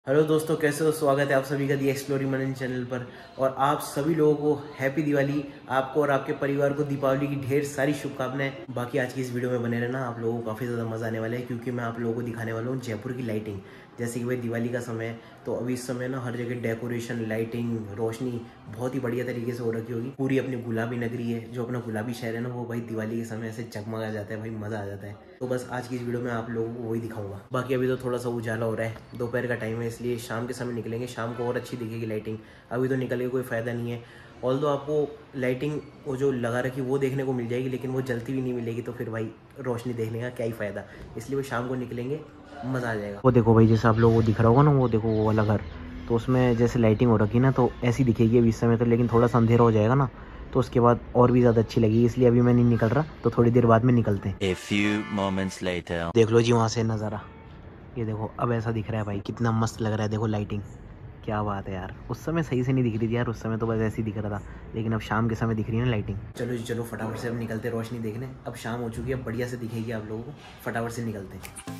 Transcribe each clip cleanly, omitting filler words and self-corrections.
Hello दोस्तों, कैसे हो? स्वागत है आप सभी का दी एक्सप्लोरिंग मनन चैनल पर। और आप सभी लोगों को हैप्पी दिवाली। आपको और आपके परिवार को दीपावली की ढेर सारी शुभकामनाएं। बाकी आज की इस वीडियो में बने रहना, आप लोगों को काफ़ी ज़्यादा मज़ा आने वाला है क्योंकि मैं आप लोगों को दिखाने वाला हूँ जयपुर की लाइटिंग। जैसे कि भाई दिवाली का समय है, तो अभी इस समय ना हर जगह डेकोरेशन, लाइटिंग, रोशनी बहुत ही बढ़िया तरीके से हो रखी होगी। पूरी अपनी गुलाबी नगरी है, जो अपना गुलाबी शहर है ना, वो भाई दिवाली के समय ऐसे जगमगा जाता है, भाई मज़ा आ जाता है। तो बस आज की इस वीडियो में आप लोगों को वही दिखाऊंगा। बाकी अभी तो थोड़ा सा उजाला हो रहा है, दोपहर का टाइम है, इसलिए शाम के समय निकलेंगे, शाम को और अच्छी दिखेगी लाइटिंग। अभी तो निकल के कोई फ़ायदा नहीं है। ऑल दो आपको लाइटिंग वो जो लगा रखी वो देखने को मिल जाएगी, लेकिन वो जलती भी नहीं मिलेगी, तो फिर भाई रोशनी देखने का क्या ही फ़ायदा। इसलिए वो शाम को निकलेंगे, मज़ा आ जाएगा। वो देखो भाई, जैसे आप लोगों को दिख रहा होगा ना, वो देखो वो वाला घर, तो उसमें जैसे लाइटिंग हो रखी ना, तो ऐसी दिखेगी अभी इस समय तो, लेकिन थोड़ा सा अंधेरा हो जाएगा ना तो उसके बाद और भी ज़्यादा अच्छी लगेगी। इसलिए अभी मैं नहीं निकल रहा, तो थोड़ी देर बाद में निकलते हैं। A few moments later. देख लो जी वहाँ से नज़ारा, ये देखो अब ऐसा दिख रहा है भाई, कितना मस्त लग रहा है। देखो लाइटिंग, क्या बात है यार। उस समय सही से नहीं दिख रही थी यार, उस समय तो बस ऐसे ही दिख रहा था, लेकिन अब शाम के समय दिख रही है ना लाइटिंग। चलो जी चलो, फटाफट से अब निकलते रोशनी देखने। अब शाम हो चुकी है, बढ़िया से दिखेगी आप लोगों को, फटाफट से निकलते हैं।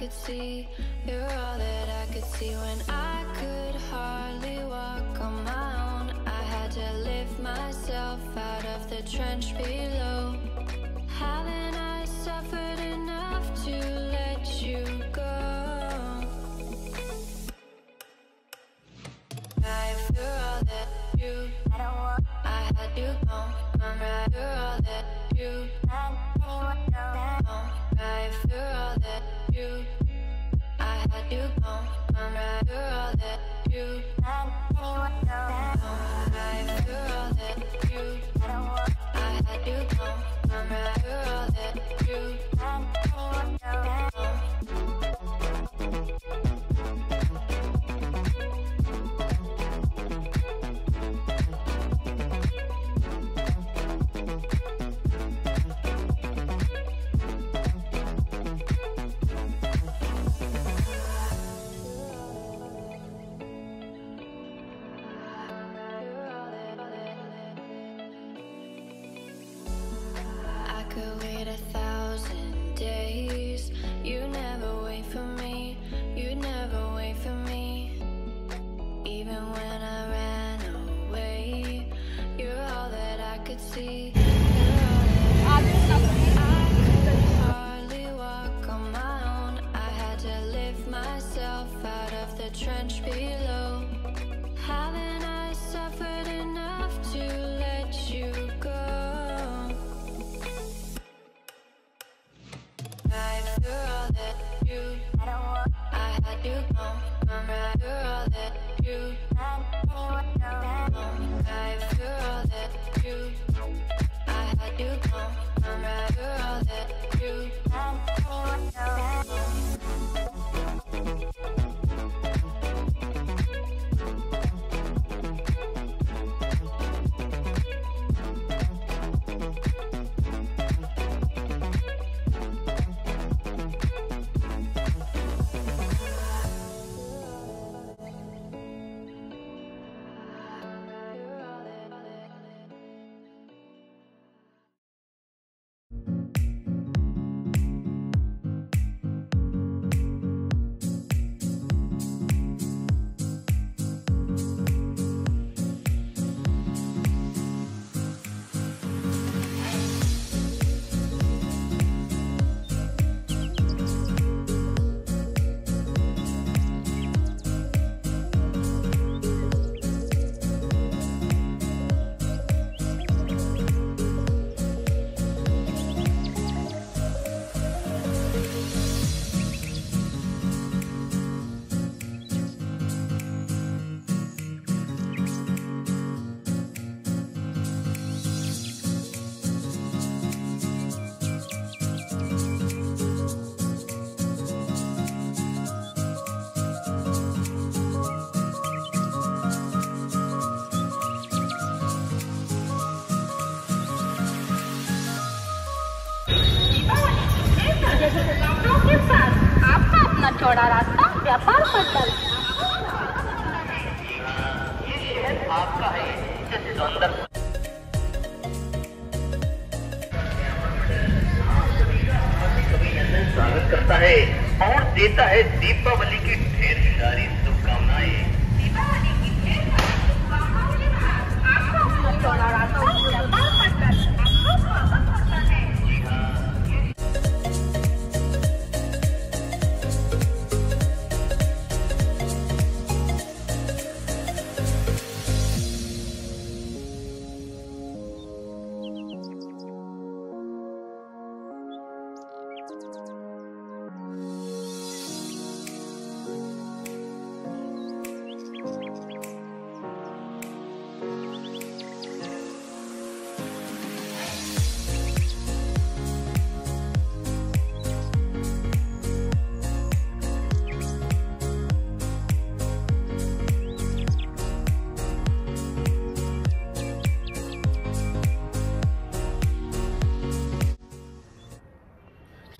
could see. You're all that I could see when I could hardly walk on my own. I had to lift myself out of the trench below. Haven't I suffered enough to let you go? You're all that you, I had you gone. I'm right. You're all that you, right. You're all that you, I had you gone. I'm right. You're all that you, right. You're all that you, I had you gone. I'm right. You're all that you, could wait 1,000 days. You never wait for me, you never wait for me. Even when I ran away, you're all that I could see. I could hardly walk on my own. I had to lift myself out of the trench below. Haven't I suffered enough to let you go? You're all that you, I had you gone. I'm right. You're all that you, right. You're all that you, I had you gone. I'm right. You're all that you, आपका अपना चौड़ा रास्ता व्यापार पड़ता है। ये शहर आपका है, जैसे सुंदर स्वागत करता है और देता है दीपावली की ढेर सारी शुभकामनाएं। दीपावली की ढेर सारी शुभकामनाएं। आपका अपना चौड़ा रास्ता व्यापार पड़ता है। आपका स्वागत करता है। जी हाँ।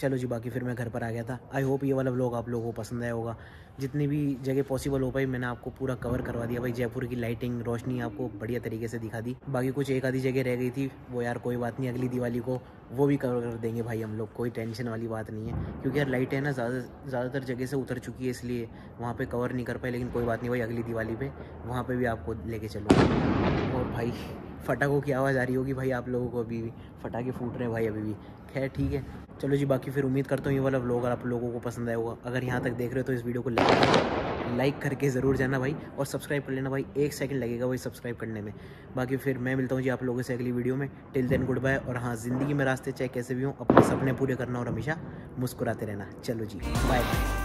चलो जी, बाकी फिर मैं घर पर आ गया था। आई होप ये वाला व्लॉग आप लोगों को पसंद आया होगा। जितनी भी जगह पॉसिबल हो पाई मैंने आपको पूरा कवर करवा दिया भाई। जयपुर की लाइटिंग, रोशनी आपको बढ़िया तरीके से दिखा दी। बाकी कुछ एक आधी जगह रह गई थी, वो यार कोई बात नहीं, अगली दिवाली को वो भी कवर कर देंगे भाई हम लोग, कोई टेंशन वाली बात नहीं है। क्योंकि यार लाइट है ना ज़्यादातर जगह से उतर चुकी है, इसलिए वहाँ पे कवर नहीं कर पाए। लेकिन कोई बात नहीं भाई, अगली दिवाली पे वहाँ पे भी आपको लेके चलूँगा। और भाई फटाकों की आवाज़ आ रही होगी भाई आप लोगों को, अभी भी पटाखे फूट रहे हैं भाई अभी भी। खैर ठीक है, चलो जी, बाकी फिर उम्मीद करता हूँ ये वाला व्लॉग आप लोगों को पसंद आया होगा। अगर यहाँ तक देख रहे हो तो इस वीडियो को लाइक करके ज़रूर जाना भाई, और सब्सक्राइब कर लेना भाई। 1 सेकंड लगेगा भाई सब्सक्राइब करने में। बाकी फिर मैं मिलता हूँ जी आप लोगों से अगली वीडियो में। Till then goodbye. और हाँ, ज़िंदगी में रास्ते चाहे कैसे भी हों, अपने सपने पूरे करना और हमेशा मुस्कुराते रहना। चलो जी, बाय।